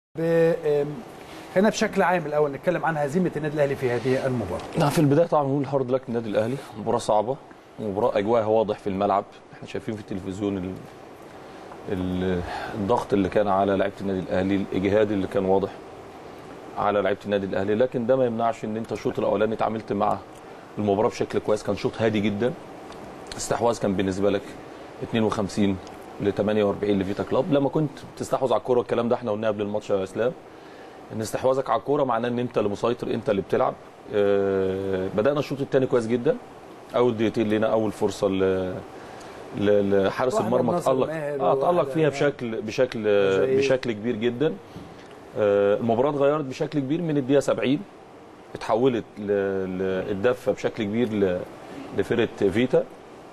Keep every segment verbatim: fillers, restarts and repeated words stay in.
خلينا بشكل عام الاول نتكلم عن هزيمه النادي الاهلي في هذه المباراه. نعم، في البدايه طبعا نقول هارد لك للنادي الاهلي، مباراه صعبه، مباراه اجواءها واضح في الملعب، احنا شايفين في التلفزيون ال... ال... الضغط اللي كان على لعيبه النادي الاهلي، الاجهاد اللي كان واضح على لعيبه النادي الاهلي، لكن ده ما يمنعش ان انت الشوط الاولاني اتعاملت مع المباراه بشكل كويس، كان شوط هادي جدا. استحواذ كان بالنسبه لك اثنين وخمسين ل ثمانية وأربعين لفيتا كلوب، لما كنت بتستحوذ على الكوره، الكلام ده احنا قلناه قبل الماتش يا اسلام، ان استحواذك على الكوره معناه ان انت اللي مسيطر، انت اللي بتلعب. أه بدانا الشوط الثاني كويس جدا، اول دقيقتين لينا اول فرصه ل لحارس المرمى تالق اه تالق فيها بشكل بشكل بشكل كبير جدا. أه المباراه اتغيرت بشكل كبير من الدقيقه سبعين، اتحولت للدفه بشكل كبير لفرقه فيتا.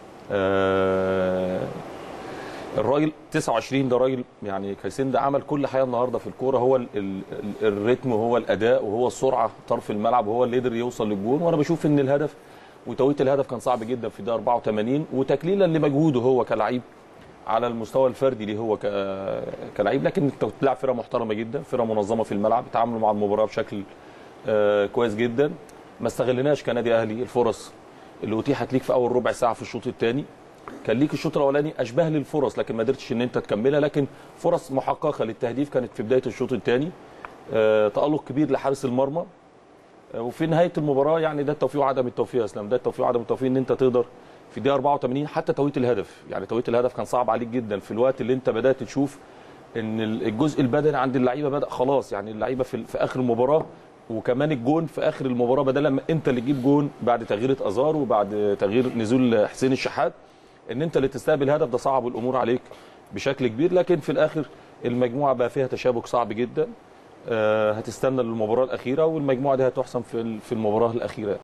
أه الراجل تسعة وعشرين ده راجل يعني كايسندا عمل كل حاجه النهارده في الكوره، هو ال ال الريتم وهو الاداء وهو السرعه طرف الملعب، وهو اللي قدر يوصل للجون. وانا بشوف ان الهدف وتوقيت الهدف كان صعب جدا في الدقيقه أربعة وثمانين، وتكليلا لمجهوده هو كلاعب على المستوى الفردي ليه هو كلاعب، لكن انت بتلعب فرقه محترمه جدا، فرقه منظمه في الملعب، اتعاملوا مع المباراه بشكل آه كويس جدا. ما استغلناش كنادي اهلي الفرص اللي اتيحت ليك في اول ربع ساعه في الشوط الثاني. كان ليك الشوط الاولاني اشبه للفرص لكن ما قدرتش ان انت تكملها، لكن فرص محققه للتهديف كانت في بدايه الشوط الثاني. آه تالق كبير لحارس المرمى. آه وفي نهايه المباراه يعني ده التوفيق وعدم التوفيق يا اسلام، ده التوفيق وعدم التوفيق ان انت تقدر في الدقيقه أربعة وثمانين حتى توقيت الهدف، يعني توقيت الهدف كان صعب عليك جدا في الوقت اللي انت بدات تشوف ان الجزء البدني عند اللعيبه بدا خلاص، يعني اللعيبه في, في اخر المباراه، وكمان الجون في اخر المباراه بدل ما انت اللي تجيب جون بعد تغيير ازار وبعد تغيير نزول حسين الشحات، ان انت اللي تستقبل هدف، ده صعب الامور عليك بشكل كبير. لكن في الاخر المجموعه بقى فيها تشابك صعب جدا. أه هتستنى للمباراه الاخيره، والمجموعه دي هتحسم في في المباراه الاخيره.